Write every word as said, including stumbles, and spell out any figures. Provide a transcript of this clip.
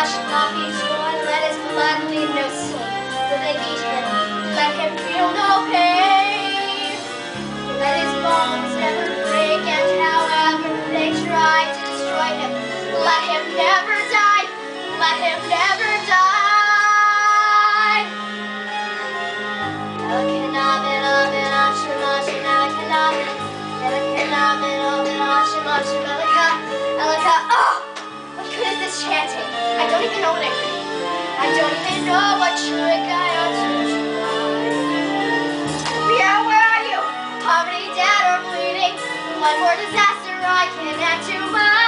should not be torn. Let his blood leave no stain. Let it be him. Let him feel no pain. Let his bones never break, and however they try to destroy him, let him never die. Let him never die. Elakanamin, amin, ashim, ashim, elakanamin. Elakanamin, amin, ashim, ashim, elaka, elaka. Oh! What good is this chanting? I don't even know what I read. I don't even know what trick I ought to try. Yeah, where are you? Poverty, dead, or bleeding? One more disaster I can add to my